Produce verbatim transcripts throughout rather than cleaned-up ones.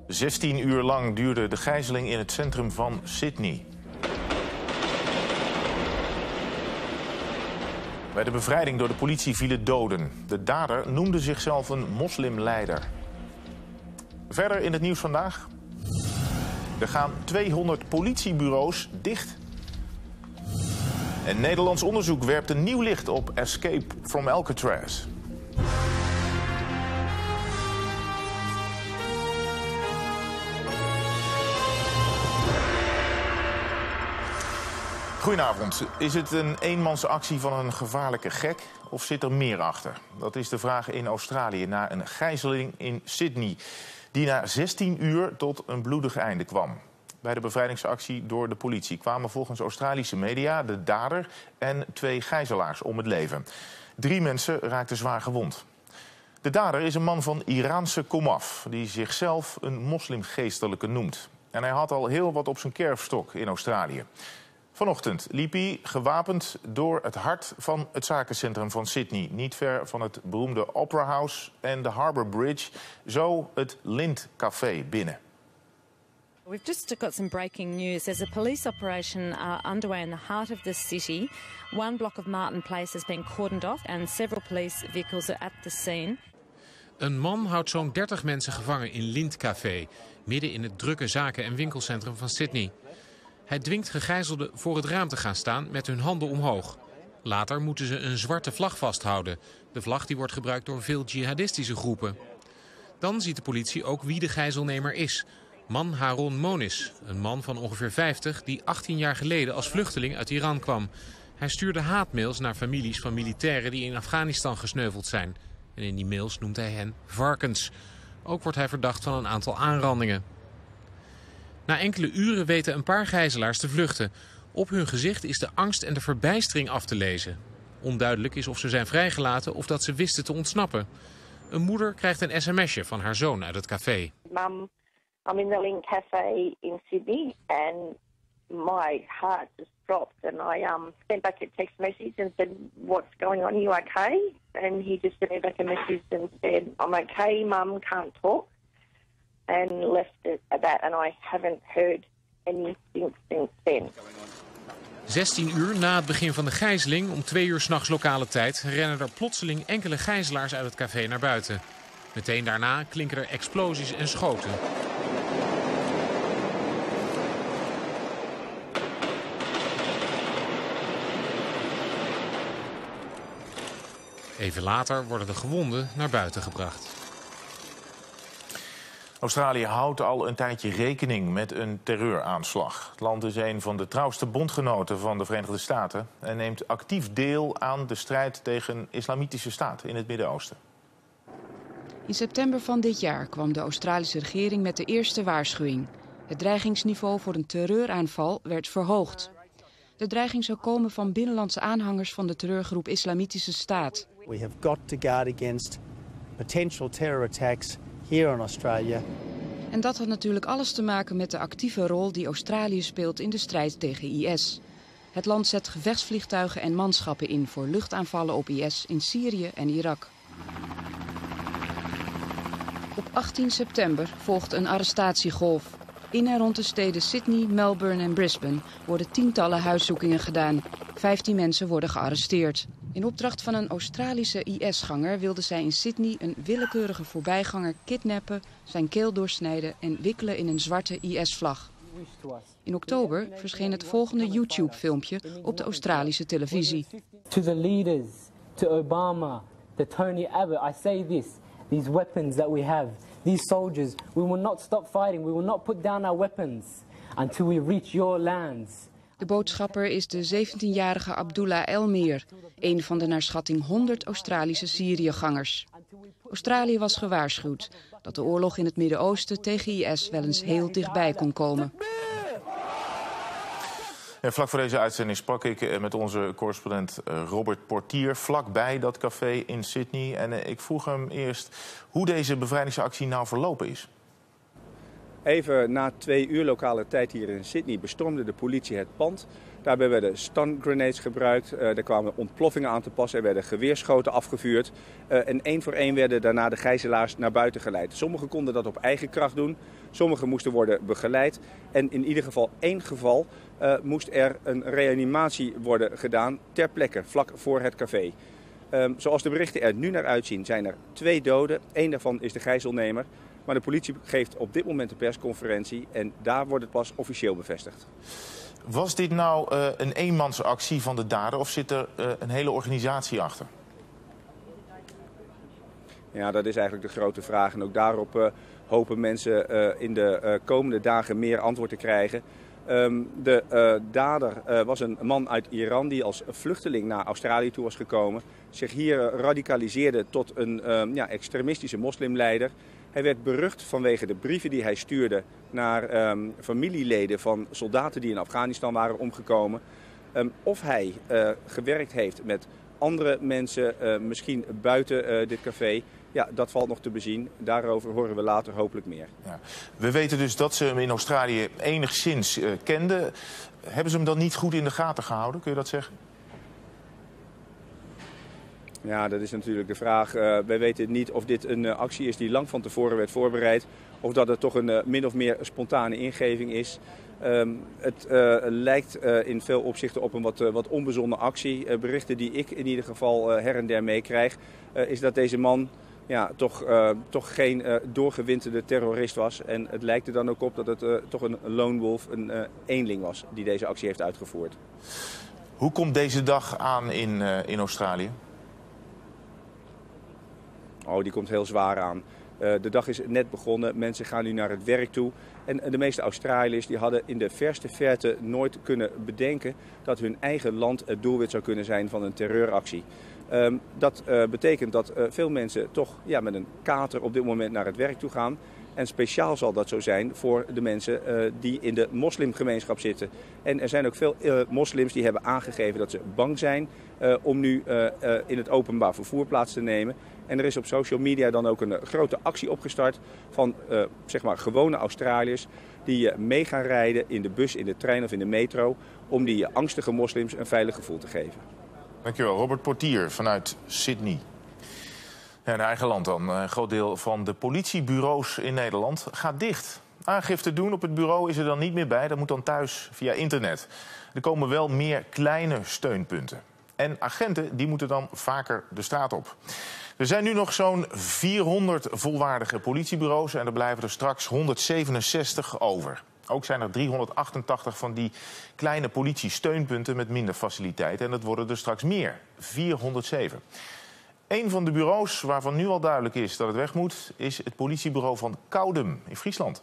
zestien uur lang duurde de gijzeling in het centrum van Sydney. Bij de bevrijding door de politie vielen doden. De dader noemde zichzelf een moslimleider. Verder in het nieuws vandaag. Er gaan tweehonderd politiebureaus dicht. En Nederlands onderzoek werpt een nieuw licht op Escape from Alcatraz. Goedenavond. Is het een eenmansactie van een gevaarlijke gek of zit er meer achter? Dat is de vraag in Australië na een gijzeling in Sydney, die na zestien uur tot een bloedig einde kwam. Bij de bevrijdingsactie door de politie kwamen volgens Australische media de dader en twee gijzelaars om het leven. Drie mensen raakten zwaar gewond. De dader is een man van Iraanse komaf, die zichzelf een moslimgeestelijke noemt. En hij had al heel wat op zijn kerfstok in Australië. Vanochtend liep hij gewapend door het hart van het zakencentrum van Sydney. Niet ver van het beroemde Opera House en de Harbour Bridge. Zo het Lind Café binnen. We've just got some breaking news. There's a police operation uh, underway in the heart of the city. One block of Martin Place has been cordoned off and several police vehicles are at the scene. Een man houdt zo'n dertig mensen gevangen in Lind Café, midden in het drukke zaken- en winkelcentrum van Sydney. Hij dwingt gegijzelden voor het raam te gaan staan met hun handen omhoog. Later moeten ze een zwarte vlag vasthouden. De vlag die wordt gebruikt door veel jihadistische groepen. Dan ziet de politie ook wie de gijzelnemer is. Man Haron Monis, een man van ongeveer vijftig die achttien jaar geleden als vluchteling uit Iran kwam. Hij stuurde haatmails naar families van militairen die in Afghanistan gesneuveld zijn. En in die mails noemt hij hen varkens. Ook wordt hij verdacht van een aantal aanrandingen. Na enkele uren weten een paar gijzelaars te vluchten. Op hun gezicht is de angst en de verbijstering af te lezen. Onduidelijk is of ze zijn vrijgelaten of dat ze wisten te ontsnappen. Een moeder krijgt een sms'je van haar zoon uit het café. Mum, I'm in the Link Cafe in Sydney and my heart just dropped and I um, sent back a text message and said, what's going on, are you okay? And he just sent me back a message and said, I'm okay, Mum, can't talk. And left it at that and I haven't heard anything since then. zestien uur na het begin van de gijzeling, om twee uur 's nachts lokale tijd, rennen er plotseling enkele gijzelaars uit het café naar buiten. Meteen daarna klinken er explosies en schoten. Even later worden de gewonden naar buiten gebracht. Australië houdt al een tijdje rekening met een terreuraanslag. Het land is een van de trouwste bondgenoten van de Verenigde Staten en neemt actief deel aan de strijd tegen islamitische staat in het Midden-Oosten. In september van dit jaar kwam de Australische regering met de eerste waarschuwing. Het dreigingsniveau voor een terreuraanval werd verhoogd. De dreiging zou komen van binnenlandse aanhangers van de terreurgroep Islamitische Staat. We have got to guard against potential terror attacks here in Australia. En dat had natuurlijk alles te maken met de actieve rol die Australië speelt in de strijd tegen I S. Het land zet gevechtsvliegtuigen en manschappen in voor luchtaanvallen op I S in Syrië en Irak. Op achttien september volgt een arrestatiegolf. In en rond de steden Sydney, Melbourne en Brisbane worden tientallen huiszoekingen gedaan. Vijftien mensen worden gearresteerd. In opdracht van een Australische I S-ganger wilde zij in Sydney een willekeurige voorbijganger kidnappen, zijn keel doorsnijden en wikkelen in een zwarte I S-vlag. In oktober verscheen het volgende YouTube-filmpje op de Australische televisie. To the leaders, to Obama, to Tony Abbott, I say this, these weapons that we have, these soldiers, we will not stop fighting, we will not put down our weapons until we reach your lands. De boodschapper is de zeventienjarige Abdullah Elmir, een van de naar schatting honderd Australische Syriëgangers. Australië was gewaarschuwd dat de oorlog in het Midden-Oosten tegen I S wel eens heel dichtbij kon komen. En vlak voor deze uitzending sprak ik met onze correspondent Robert Portier vlakbij dat café in Sydney. En ik vroeg hem eerst hoe deze bevrijdingsactie nou verlopen is. Even na twee uur lokale tijd hier in Sydney bestormde de politie het pand. Daarbij werden stun grenades gebruikt, uh, er kwamen ontploffingen aan te pas, er werden geweerschoten afgevuurd. Uh, en één voor één werden daarna de gijzelaars naar buiten geleid. Sommigen konden dat op eigen kracht doen, sommigen moesten worden begeleid. En in ieder geval één geval uh, moest er een reanimatie worden gedaan ter plekke, vlak voor het café. Um, zoals de berichten er nu naar uitzien zijn er twee doden, één daarvan is de gijzelnemer. Maar de politie geeft op dit moment een persconferentie en daar wordt het pas officieel bevestigd. Was dit nou uh, een eenmansactie van de dader of zit er uh, een hele organisatie achter? Ja, dat is eigenlijk de grote vraag. En ook daarop uh, hopen mensen uh, in de uh, komende dagen meer antwoord te krijgen. Um, de uh, dader uh, was een man uit Iran die als vluchteling naar Australië toe was gekomen. Zich hier uh, radicaliseerde tot een um, ja, extremistische moslimleider. Hij werd berucht vanwege de brieven die hij stuurde naar um, familieleden van soldaten die in Afghanistan waren omgekomen. Um, of hij uh, gewerkt heeft met andere mensen, uh, misschien buiten uh, dit café, ja, dat valt nog te bezien. Daarover horen we later hopelijk meer. Ja. We weten dus dat ze hem in Australië enigszins uh, kenden. Hebben ze hem dan niet goed in de gaten gehouden, kun je dat zeggen? Ja, dat is natuurlijk de vraag. Uh, wij weten niet of dit een uh, actie is die lang van tevoren werd voorbereid. Of dat het toch een uh, min of meer spontane ingeving is. Um, het uh, lijkt uh, in veel opzichten op een wat, uh, wat onbezonnen actie. Uh, berichten die ik in ieder geval uh, her en der meekrijg, uh, is dat deze man ja, toch, uh, toch geen uh, doorgewinterde terrorist was. En het lijkt er dan ook op dat het uh, toch een lone wolf, een uh, eenling was die deze actie heeft uitgevoerd. Hoe komt deze dag aan in, uh, in Australië? Oh, die komt heel zwaar aan. Uh, de dag is net begonnen, mensen gaan nu naar het werk toe. En uh, de meeste Australiërs die hadden in de verste verte nooit kunnen bedenken dat hun eigen land het doelwit zou kunnen zijn van een terreuractie. Um, dat uh, betekent dat uh, veel mensen toch ja, met een kater op dit moment naar het werk toe gaan. En speciaal zal dat zo zijn voor de mensen uh, die in de moslimgemeenschap zitten. En er zijn ook veel uh, moslims die hebben aangegeven dat ze bang zijn uh, om nu uh, uh, in het openbaar vervoer plaats te nemen. En er is op social media dan ook een uh, grote actie opgestart van uh, zeg maar gewone Australiërs die uh, mee gaan rijden in de bus, in de trein of in de metro om die uh, angstige moslims een veilig gevoel te geven. Dankjewel, Robert Portier vanuit Sydney. Ja, in eigen land dan. Een groot deel van de politiebureaus in Nederland gaat dicht. Aangifte doen op het bureau is er dan niet meer bij. Dat moet dan thuis via internet. Er komen wel meer kleine steunpunten. En agenten die moeten dan vaker de straat op. Er zijn nu nog zo'n vierhonderd volwaardige politiebureaus en er blijven er straks honderdzevenenzestig over. Ook zijn er driehonderdachtentachtig van die kleine politiesteunpunten met minder faciliteiten. En dat worden er straks meer, vierhonderdzeven. Een van de bureaus waarvan nu al duidelijk is dat het weg moet, is het politiebureau van Coudum in Friesland.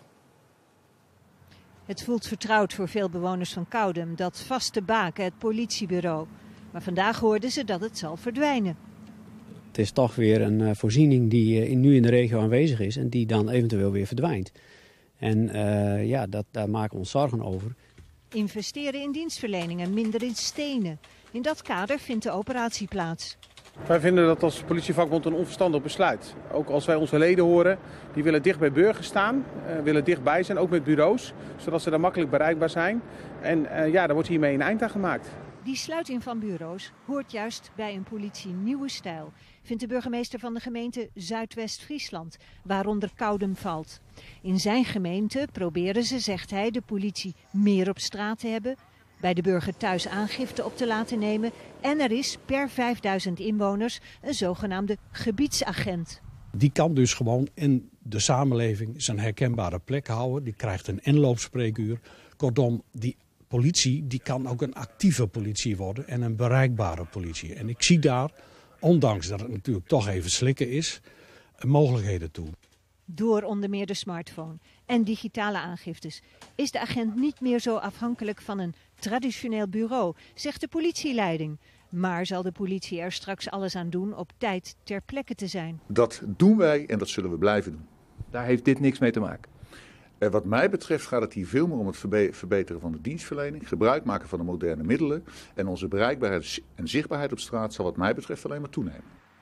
Het voelt vertrouwd voor veel bewoners van Coudum, dat vaste baken, het politiebureau. Maar vandaag hoorden ze dat het zal verdwijnen. Het is toch weer een uh, voorziening die uh, nu in de regio aanwezig is en die dan eventueel weer verdwijnt. En uh, ja, dat, daar maken we ons zorgen over. Investeren in dienstverlening en minder in stenen. In dat kader vindt de operatie plaats. Wij vinden dat als politievakbond een onverstandig besluit. Ook als wij onze leden horen, die willen dicht bij burgers staan, uh, willen dichtbij zijn, ook met bureaus, zodat ze daar makkelijk bereikbaar zijn. En uh, ja, daar wordt hiermee een eind aan gemaakt. Die sluiting van bureaus hoort juist bij een politie nieuwe stijl, vindt de burgemeester van de gemeente Zuidwest-Friesland, waaronder Coudum valt. In zijn gemeente proberen ze, zegt hij, de politie meer op straat te hebben, bij de burger thuis aangifte op te laten nemen en er is per vijfduizend inwoners een zogenaamde gebiedsagent. Die kan dus gewoon in de samenleving zijn herkenbare plek houden, die krijgt een inloopspreekuur. Kortom, die politie die kan ook een actieve politie worden en een bereikbare politie. En ik zie daar, ondanks dat het natuurlijk toch even slikken is, mogelijkheden toe. Door onder meer de smartphone en digitale aangiftes is de agent niet meer zo afhankelijk van een traditioneel bureau, zegt de politieleiding. Maar zal de politie er straks alles aan doen op tijd ter plekke te zijn? Dat doen wij en dat zullen we blijven doen. Daar heeft dit niks mee te maken? En wat mij betreft gaat het hier veel meer om het verbeteren van de dienstverlening, gebruik maken van de moderne middelen en onze bereikbaarheid en zichtbaarheid op straat zal wat mij betreft alleen maar toenemen.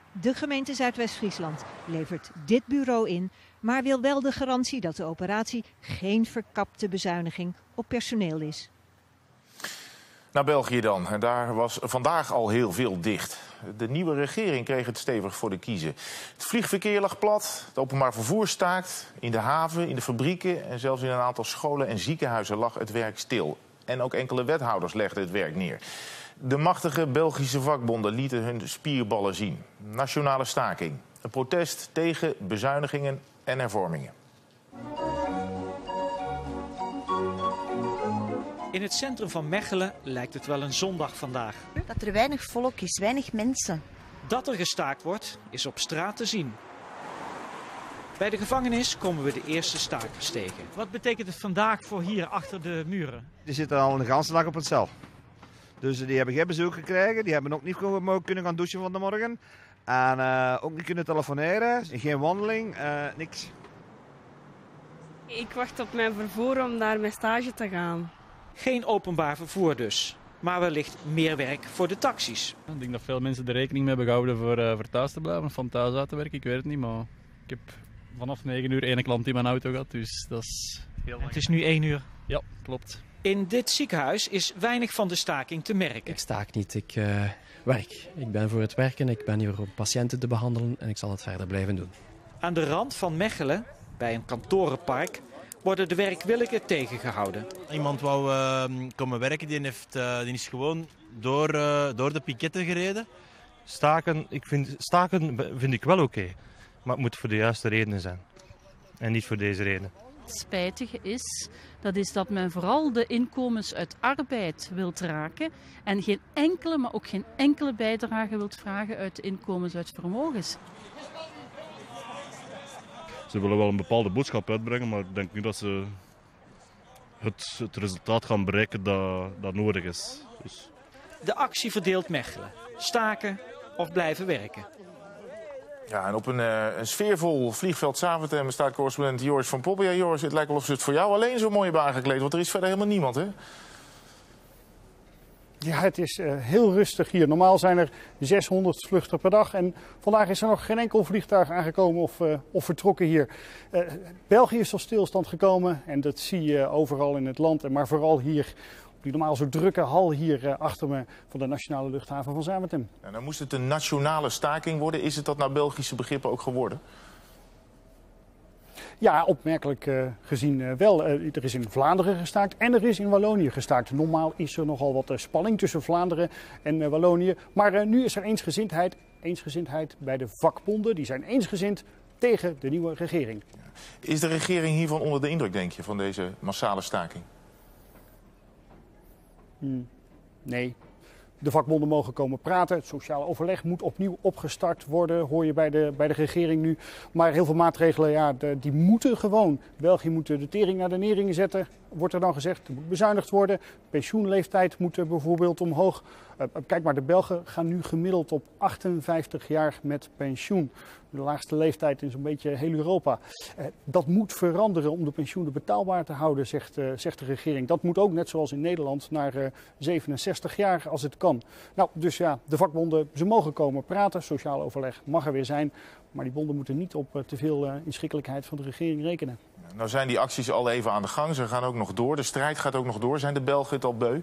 De gemeente Zuidwest-Friesland levert dit bureau in, maar wil wel de garantie dat de operatie geen verkapte bezuiniging op personeel is. Naar België dan. En daar was vandaag al heel veel dicht. De nieuwe regering kreeg het stevig voor de kiezen. Het vliegverkeer lag plat, het openbaar vervoer staakt. In de haven, in de fabrieken en zelfs in een aantal scholen en ziekenhuizen lag het werk stil. En ook enkele wethouders legden het werk neer. De machtige Belgische vakbonden lieten hun spierballen zien. Nationale staking. Een protest tegen bezuinigingen en hervormingen. In het centrum van Mechelen lijkt het wel een zondag vandaag. Dat er weinig volk is, weinig mensen. Dat er gestaakt wordt, is op straat te zien. Bij de gevangenis komen we de eerste stakers tegen. Wat betekent het vandaag voor hier achter de muren? Die zitten al een hele dag op het cel. Dus die hebben geen bezoek gekregen. Die hebben ook niet kunnen gaan douchen van de morgen. En uh, ook niet kunnen telefoneren. Geen wandeling, uh, niks. Ik wacht op mijn vervoer om naar mijn stage te gaan. Geen openbaar vervoer dus. Maar wellicht meer werk voor de taxis. Ik denk dat veel mensen er rekening mee hebben gehouden voor, uh, voor thuis te blijven. Van thuis uit te werken, ik weet het niet. Maar ik heb vanaf negen uur één klant in mijn auto gehad. Dus dat is heel lang. Het is nu één uur. Ja, klopt. In dit ziekenhuis is weinig van de staking te merken. Ik staak niet, ik uh, werk. Ik ben voor het werken, ik ben hier om patiënten te behandelen en ik zal het verder blijven doen. Aan de rand van Mechelen, bij een kantorenpark, worden de werkwilligen tegengehouden. Iemand wou uh, komen werken, die, heeft, uh, die is gewoon door, uh, door de piketten gereden. Staken, ik vind, staken vind ik wel oké, okay, maar het moet voor de juiste redenen zijn. En niet voor deze reden. Het spijtige is, dat is dat men vooral de inkomens uit arbeid wilt raken en geen enkele, maar ook geen enkele bijdrage wilt vragen uit de inkomens uit vermogens. Ze willen wel een bepaalde boodschap uitbrengen, maar ik denk niet dat ze het, het resultaat gaan bereiken dat, dat nodig is. Dus. De actie verdeelt Mechelen. Staken of blijven werken. Ja, en op een, uh, een sfeervol vliegveld Zaventem staat correspondent Joris van Poppel. Ja, Joris, het lijkt wel of ze het voor jou alleen zo mooi hebben aangekleed, want er is verder helemaal niemand, hè? Ja, het is uh, heel rustig hier. Normaal zijn er zeshonderd vluchten per dag en vandaag is er nog geen enkel vliegtuig aangekomen of, uh, of vertrokken hier. Uh, België is tot stilstand gekomen en dat zie je overal in het land, maar vooral hier op die normaal zo drukke hal hier uh, achter me van de nationale luchthaven van Zaventem. Ja, nou moest het een nationale staking worden. Is het dat naar Belgische begrippen ook geworden? Ja, opmerkelijk uh, gezien uh, wel. Uh, er is in Vlaanderen gestaakt en er is in Wallonië gestaakt. Normaal is er nogal wat uh, spanning tussen Vlaanderen en uh, Wallonië. Maar uh, nu is er eensgezindheid, eensgezindheid bij de vakbonden. Die zijn eensgezind tegen de nieuwe regering. Is de regering hiervan onder de indruk, denk je, van deze massale staking? Hmm, nee. De vakbonden mogen komen praten. Het sociale overleg moet opnieuw opgestart worden, hoor je bij de, bij de regering nu. Maar heel veel maatregelen, ja, de, die moeten gewoon. België moet de tering naar de nering zetten, wordt er dan gezegd. Er moet bezuinigd worden. Pensioenleeftijd moet bijvoorbeeld omhoog. Uh, kijk maar, de Belgen gaan nu gemiddeld op achtenvijftig jaar met pensioen. De laagste leeftijd in zo'n beetje heel Europa. Uh, dat moet veranderen om de pensioenen betaalbaar te houden, zegt, uh, zegt de regering. Dat moet ook, net zoals in Nederland, naar uh, zevenenzestig jaar als het kan. Nou, dus ja, de vakbonden, ze mogen komen praten. Sociaal overleg mag er weer zijn. Maar die bonden moeten niet op uh, te veel uh, inschikkelijkheid van de regering rekenen. Nou zijn die acties al even aan de gang. Ze gaan ook nog door. De strijd gaat ook nog door. Zijn de Belgen het al beu?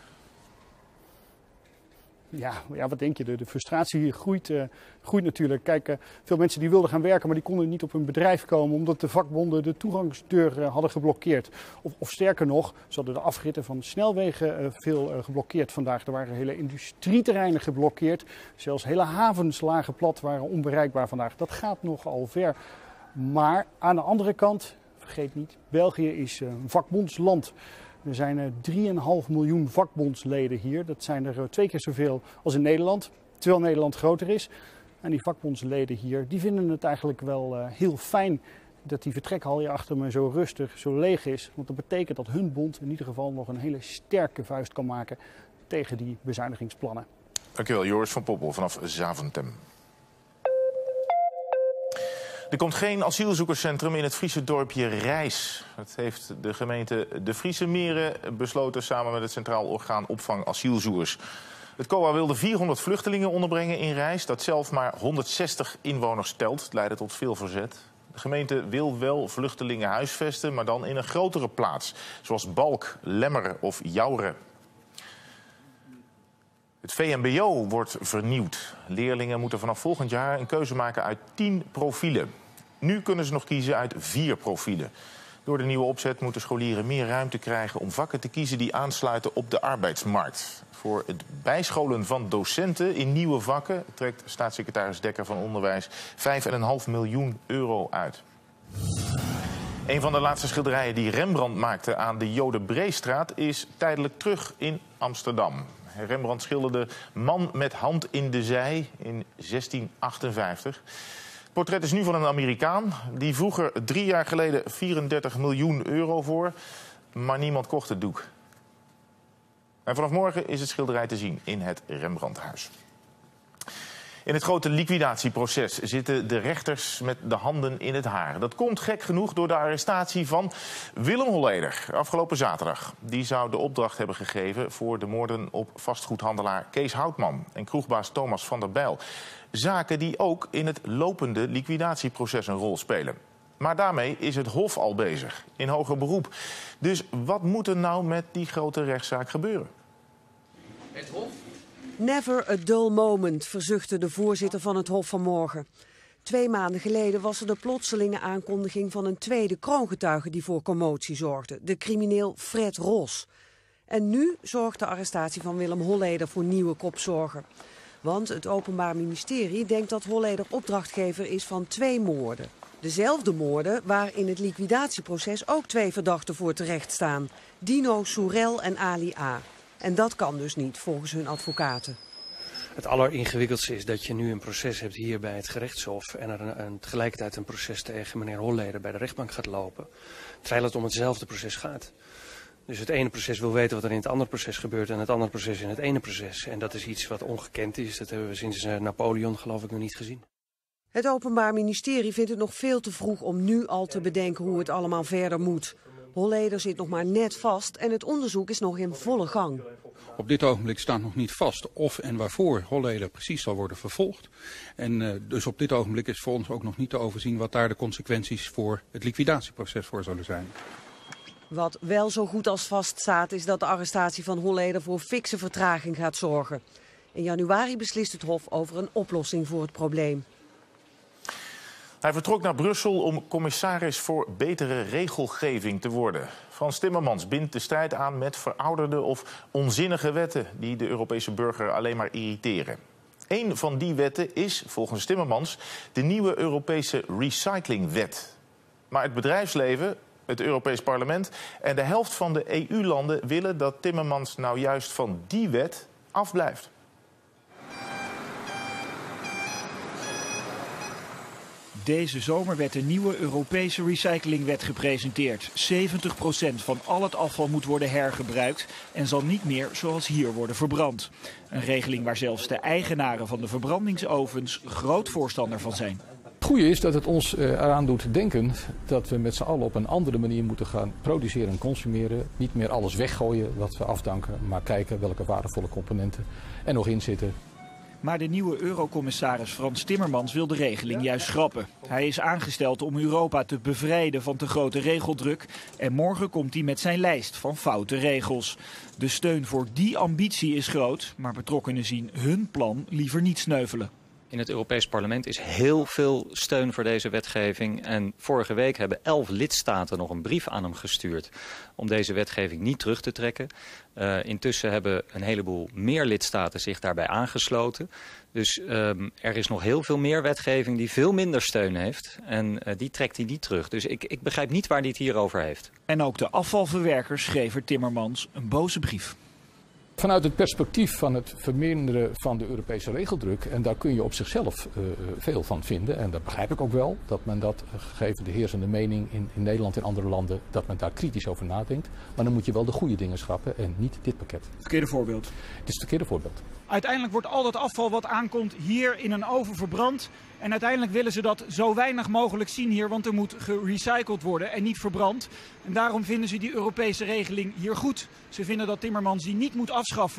Ja, ja, wat denk je? De, de frustratie hier groeit, uh, groeit natuurlijk. Kijk, uh, veel mensen die wilden gaan werken, maar die konden niet op hun bedrijf komen omdat de vakbonden de toegangsdeur uh, hadden geblokkeerd. Of, of sterker nog, ze hadden de afritten van de snelwegen uh, veel uh, geblokkeerd vandaag. Er waren hele industrieterreinen geblokkeerd. Zelfs hele havens lagen plat, waren onbereikbaar vandaag. Dat gaat nogal ver. Maar aan de andere kant, vergeet niet, België is uh, een vakbondsland. Er zijn drie komma vijf miljoen vakbondsleden hier. Dat zijn er twee keer zoveel als in Nederland, terwijl Nederland groter is. En die vakbondsleden hier, die vinden het eigenlijk wel uh, heel fijn dat die vertrekhal hier achter me zo rustig, zo leeg is. Want dat betekent dat hun bond in ieder geval nog een hele sterke vuist kan maken tegen die bezuinigingsplannen. Dankjewel, Joris van Poppel vanaf Zaventem. Er komt geen asielzoekerscentrum in het Friese dorpje Rijs. Dat heeft de gemeente De Friese Meren besloten samen met het Centraal Orgaan Opvang Asielzoekers. Het C O A wilde vierhonderd vluchtelingen onderbrengen in Rijs, dat zelf maar honderdzestig inwoners telt. Het leidde tot veel verzet. De gemeente wil wel vluchtelingen huisvesten, maar dan in een grotere plaats. Zoals Balk, Lemmer of Jouren. Het V M B O wordt vernieuwd. Leerlingen moeten vanaf volgend jaar een keuze maken uit tien profielen. Nu kunnen ze nog kiezen uit vier profielen. Door de nieuwe opzet moeten scholieren meer ruimte krijgen om vakken te kiezen die aansluiten op de arbeidsmarkt. Voor het bijscholen van docenten in nieuwe vakken trekt staatssecretaris Dekker van Onderwijs vijf komma vijf miljoen euro uit. Een van de laatste schilderijen die Rembrandt maakte aan de Jodenbreestraat is tijdelijk terug in Amsterdam. Rembrandt schilderde Man met hand in de zij in zestien achtenvijftig. Het portret is nu van een Amerikaan. Die vroeg er drie jaar geleden vierendertig miljoen euro voor. Maar niemand kocht het doek. En vanaf morgen is het schilderij te zien in het Rembrandthuis. In het grote liquidatieproces zitten de rechters met de handen in het haar. Dat komt gek genoeg door de arrestatie van Willem Holleder afgelopen zaterdag. Die zou de opdracht hebben gegeven voor de moorden op vastgoedhandelaar Kees Houtman en kroegbaas Thomas van der Bijl. Zaken die ook in het lopende liquidatieproces een rol spelen. Maar daarmee is het Hof al bezig, in hoger beroep. Dus wat moet er nou met die grote rechtszaak gebeuren? Het Hof? Never a dull moment, verzuchtte de voorzitter van het Hof vanmorgen. Twee maanden geleden was er de plotselinge aankondiging van een tweede kroongetuige die voor commotie zorgde. De crimineel Fred Ros. En nu zorgt de arrestatie van Willem Holleder voor nieuwe kopzorgen. Want het Openbaar Ministerie denkt dat Holleder opdrachtgever is van twee moorden. Dezelfde moorden waar in het liquidatieproces ook twee verdachten voor terecht staan. Dino Soerel en Ali A. En dat kan dus niet, volgens hun advocaten. Het alleringewikkeldste is dat je nu een proces hebt hier bij het gerechtshof en er een, een, tegelijkertijd een proces tegen meneer Holleder bij de rechtbank gaat lopen. Terwijl het om hetzelfde proces gaat. Dus het ene proces wil weten wat er in het andere proces gebeurt en het andere proces in het ene proces. En dat is iets wat ongekend is. Dat hebben we sinds uh, Napoleon geloof ik nog niet gezien. Het Openbaar Ministerie vindt het nog veel te vroeg om nu al te bedenken hoe het allemaal verder moet. Holleder zit nog maar net vast en het onderzoek is nog in volle gang. Op dit ogenblik staat nog niet vast of en waarvoor Holleder precies zal worden vervolgd. En uh, dus op dit ogenblik is voor ons ook nog niet te overzien wat daar de consequenties voor het liquidatieproces voor zullen zijn. Wat wel zo goed als vaststaat is dat de arrestatie van Holleder voor fikse vertraging gaat zorgen. In januari beslist het Hof over een oplossing voor het probleem. Hij vertrok naar Brussel om commissaris voor betere regelgeving te worden. Frans Timmermans bindt de strijd aan met verouderde of onzinnige wetten die de Europese burger alleen maar irriteren. Eén van die wetten is, volgens Timmermans, de nieuwe Europese recyclingwet. Maar het bedrijfsleven, het Europees Parlement en de helft van de E U-landen willen dat Timmermans nou juist van die wet afblijft. Deze zomer werd een nieuwe Europese recyclingwet gepresenteerd. zeventig procent van al het afval moet worden hergebruikt en zal niet meer zoals hier worden verbrand. Een regeling waar zelfs de eigenaren van de verbrandingsovens groot voorstander van zijn. Het goede is dat het ons eraan doet denken dat we met z'n allen op een andere manier moeten gaan produceren en consumeren. Niet meer alles weggooien wat we afdanken, maar kijken welke waardevolle componenten er nog in zitten. Maar de nieuwe eurocommissaris Frans Timmermans wil de regeling juist schrappen. Hij is aangesteld om Europa te bevrijden van te grote regeldruk. En morgen komt hij met zijn lijst van foute regels. De steun voor die ambitie is groot, maar betrokkenen zien hun plan liever niet sneuvelen. In het Europees Parlement is heel veel steun voor deze wetgeving. En vorige week hebben elf lidstaten nog een brief aan hem gestuurd om deze wetgeving niet terug te trekken. Uh, intussen hebben een heleboel meer lidstaten zich daarbij aangesloten. Dus um, er is nog heel veel meer wetgeving die veel minder steun heeft. En uh, die trekt hij niet terug. Dus ik, ik begrijp niet waar hij het hier over heeft. En ook de afvalverwerkers schreven Timmermans een boze brief. Vanuit het perspectief van het verminderen van de Europese regeldruk, en daar kun je op zichzelf uh, veel van vinden, en dat begrijp ik ook wel, dat men dat, gegeven de heersende mening in, in Nederland en andere landen, dat men daar kritisch over nadenkt. Maar dan moet je wel de goede dingen schrappen en niet dit pakket. Verkeerde voorbeeld. Het is het verkeerde voorbeeld. Uiteindelijk wordt al dat afval wat aankomt hier in een oven verbrand. En uiteindelijk willen ze dat zo weinig mogelijk zien hier, want er moet gerecycled worden en niet verbrand. En daarom vinden ze die Europese regeling hier goed. Ze vinden dat Timmermans die niet moet afschaffen.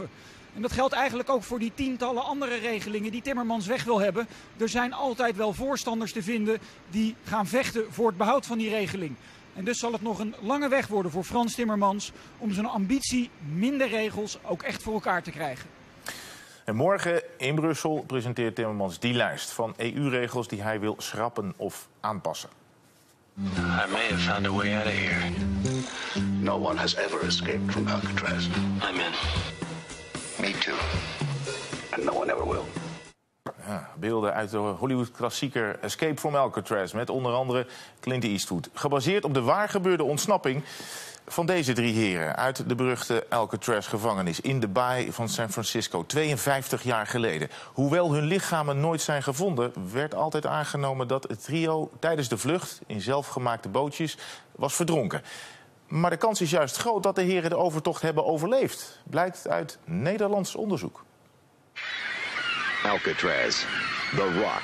En dat geldt eigenlijk ook voor die tientallen andere regelingen die Timmermans weg wil hebben. Er zijn altijd wel voorstanders te vinden die gaan vechten voor het behoud van die regeling. En dus zal het nog een lange weg worden voor Frans Timmermans om zijn ambitie minder regels ook echt voor elkaar te krijgen. En morgen in Brussel presenteert Timmermans die lijst van E U-regels die hij wil schrappen of aanpassen. I may have found a way out of here. No one has ever escaped from Alcatraz. I'm in. Me too. And no one ever will. Ja, beelden uit de Hollywood-klassieker Escape from Alcatraz met onder andere Clint Eastwood. Gebaseerd op de waargebeurde ontsnapping van deze drie heren uit de beruchte Alcatraz-gevangenis in de baai van San Francisco, tweeënvijftig jaar geleden. Hoewel hun lichamen nooit zijn gevonden, werd altijd aangenomen dat het trio tijdens de vlucht in zelfgemaakte bootjes was verdronken. Maar de kans is juist groot dat de heren de overtocht hebben overleefd, blijkt uit Nederlands onderzoek. Alcatraz, The Rock.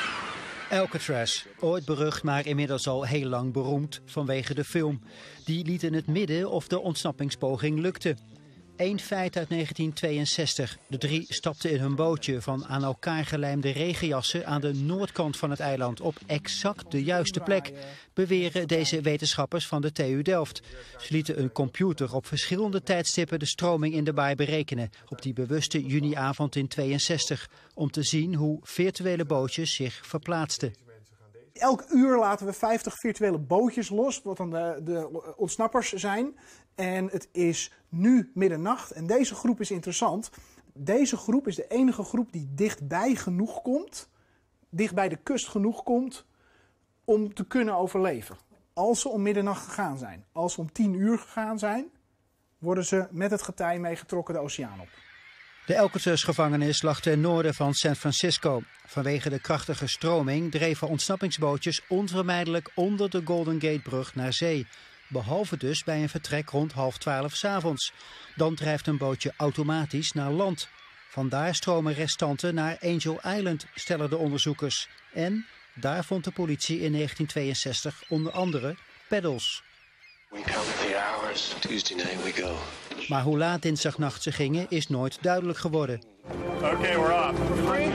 Alcatraz, ooit berucht, maar inmiddels al heel lang beroemd vanwege de film. Die liet in het midden of de ontsnappingspoging lukte. Eén feit uit negentien tweeënzestig. De drie stapten in hun bootje van aan elkaar gelijmde regenjassen aan de noordkant van het eiland op exact de juiste plek, beweren deze wetenschappers van de T U Delft. Ze lieten een computer op verschillende tijdstippen de stroming in de baai berekenen op die bewuste juniavond in tweeënzestig, om te zien hoe virtuele bootjes zich verplaatsten. Elk uur laten we vijftig virtuele bootjes los, wat dan de, de ontsnappers zijn. En het is nu middernacht en deze groep is interessant. Deze groep is de enige groep die dichtbij genoeg komt, dichtbij de kust genoeg komt om te kunnen overleven. Als ze om middernacht gegaan zijn, als ze om tien uur gegaan zijn, worden ze met het getij meegetrokken de oceaan op. De Alcatraz-gevangenis lag ten noorden van San Francisco. Vanwege de krachtige stroming dreven ontsnappingsbootjes onvermijdelijk onder de Golden Gate-brug naar zee. Behalve dus bij een vertrek rond half twaalf 's avonds. Dan drijft een bootje automatisch naar land. Vandaar stromen restanten naar Angel Island, stellen de onderzoekers. En daar vond de politie in negentien tweeënzestig onder andere peddels. We count the hours. Tuesday night we go. Maar hoe laat dinsdagnacht ze gingen is nooit duidelijk geworden. Okay, we're off.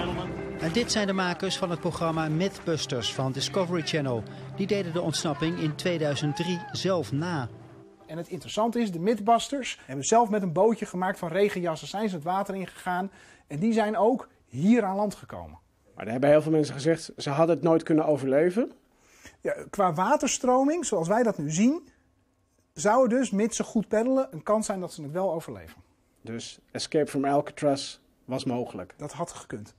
En dit zijn de makers van het programma Mythbusters van Discovery Channel. Die deden de ontsnapping in tweeduizend drie zelf na. En het interessante is, de Mythbusters hebben zelf met een bootje gemaakt van regenjassen zijn ze het water ingegaan. En die zijn ook hier aan land gekomen. Maar er hebben heel veel mensen gezegd, ze hadden het nooit kunnen overleven. Ja, qua waterstroming, zoals wij dat nu zien, zou er dus, mits ze goed peddelen, een kans zijn dat ze het wel overleven. Dus Escape from Alcatraz was mogelijk. Dat had gekund.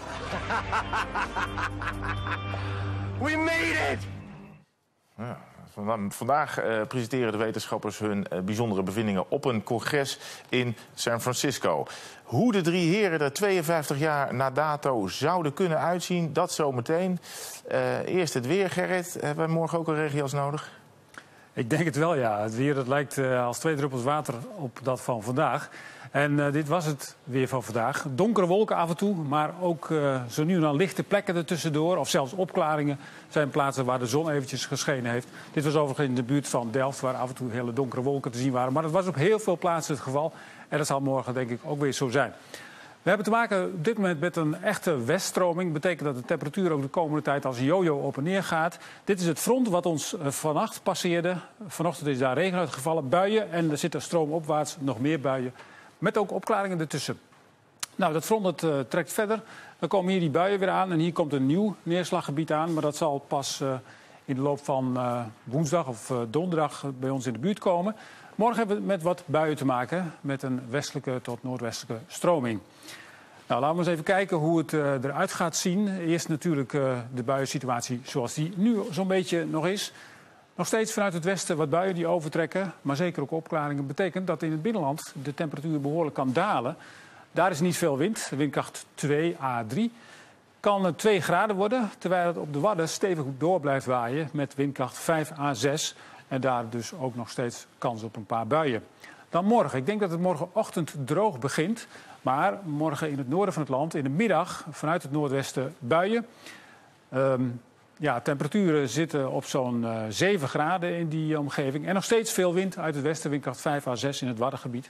We made it! Ja, vandaag uh, presenteren de wetenschappers hun uh, bijzondere bevindingen op een congres in San Francisco. Hoe de drie heren er tweeënvijftig jaar na dato zouden kunnen uitzien, dat zometeen. Uh, eerst het weer, Gerrit. Hebben we morgen ook een regenjas nodig? Ik denk het wel, ja. Het weer dat lijkt uh, als twee druppels water op dat van vandaag. En uh, dit was het weer van vandaag. Donkere wolken af en toe, maar ook uh, zo nu en dan lichte plekken ertussendoor. Of zelfs opklaringen zijn plaatsen waar de zon eventjes geschenen heeft. Dit was overigens in de buurt van Delft, waar af en toe hele donkere wolken te zien waren. Maar dat was op heel veel plaatsen het geval. En dat zal morgen denk ik ook weer zo zijn. We hebben te maken op dit moment met een echte weststroming. Dat betekent dat de temperatuur ook de komende tijd als een jojo op en neer gaat. Dit is het front wat ons vannacht passeerde. Vanochtend is daar regen uitgevallen, buien. En er zitten stroomopwaarts nog meer buien. Met ook opklaringen ertussen. Nou, dat front dat, uh, trekt verder. Dan komen hier die buien weer aan. En hier komt een nieuw neerslaggebied aan. Maar dat zal pas uh, in de loop van uh, woensdag of uh, donderdag bij ons in de buurt komen. Morgen hebben we het met wat buien te maken. Met een westelijke tot noordwestelijke stroming. Nou, laten we eens even kijken hoe het uh, eruit gaat zien. Eerst natuurlijk uh, de buiensituatie zoals die nu zo'n beetje nog is. Nog steeds vanuit het westen wat buien die overtrekken. Maar zeker ook opklaringen. Betekent dat in het binnenland de temperatuur behoorlijk kan dalen. Daar is niet veel wind. Windkracht twee à drie. Kan het twee graden worden. Terwijl het op de Wadden stevig door blijft waaien. Met windkracht vijf à zes. En daar dus ook nog steeds kans op een paar buien. Dan morgen. Ik denk dat het morgenochtend droog begint. Maar morgen in het noorden van het land, in de middag, vanuit het noordwesten buien. Um, ja, temperaturen zitten op zo'n uh, zeven graden in die omgeving. En nog steeds veel wind uit het westen, windkracht vijf à zes in het Waddengebied.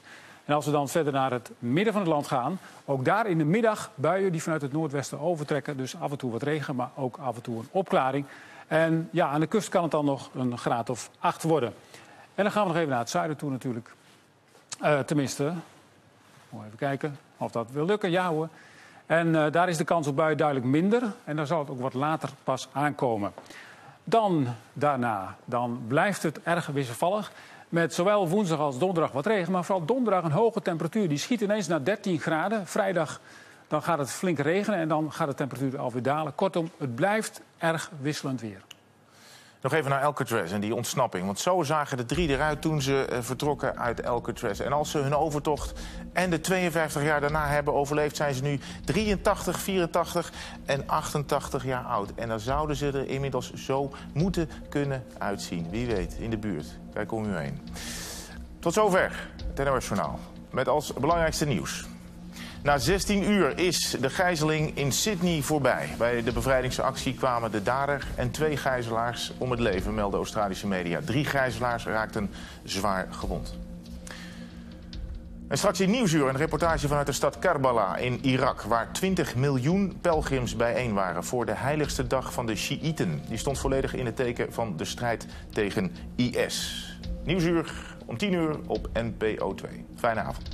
En als we dan verder naar het midden van het land gaan, ook daar in de middag buien die vanuit het noordwesten overtrekken. Dus af en toe wat regen, maar ook af en toe een opklaring. En ja, aan de kust kan het dan nog een graad of acht worden. En dan gaan we nog even naar het zuiden toe natuurlijk. Uh, tenminste, even kijken of dat wil lukken. Ja hoor. En uh, daar is de kans op buien duidelijk minder. En dan zal het ook wat later pas aankomen. Dan daarna, dan blijft het erg wisselvallig. Met zowel woensdag als donderdag wat regen. Maar vooral donderdag een hoge temperatuur. Die schiet ineens naar dertien graden. Vrijdag dan gaat het flink regenen en dan gaat de temperatuur alweer dalen. Kortom, het blijft erg wisselend weer. Nog even naar Alcatraz en die ontsnapping. Want zo zagen de drie eruit toen ze uh, vertrokken uit Alcatraz. En als ze hun overtocht en de tweeënvijftig jaar daarna hebben overleefd, zijn ze nu drieëntachtig, vierentachtig en achtentachtig jaar oud. En dan zouden ze er inmiddels zo moeten kunnen uitzien. Wie weet, in de buurt. Kijk om u heen. Tot zover het N O S-journaal. Met als belangrijkste nieuws. Na zestien uur is de gijzeling in Sydney voorbij. Bij de bevrijdingsactie kwamen de dader en twee gijzelaars om het leven, melden Australische media. Drie gijzelaars raakten zwaar gewond. En straks in Nieuwsuur een reportage vanuit de stad Karbala in Irak, waar twintig miljoen pelgrims bijeen waren voor de heiligste dag van de Sjiïten. Die stond volledig in het teken van de strijd tegen I S. Nieuwsuur om tien uur op N P O twee. Fijne avond.